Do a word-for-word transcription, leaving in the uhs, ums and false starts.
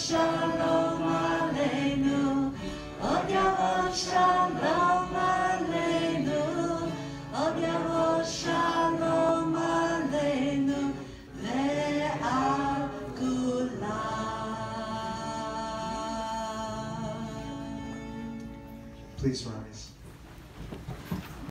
shalom aleinu. Od yavo shalom aleinu. Od yavo shalom aleinu. Ve'al kulam. Please rise.